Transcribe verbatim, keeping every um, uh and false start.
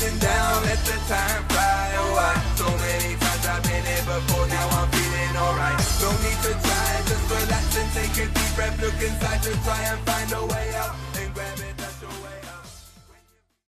feeling down, let the time fly. Oh, I, so many times I've been here before, now I'm feeling alright. No need to try, just relax and take a deep breath. Look inside to try and find a way.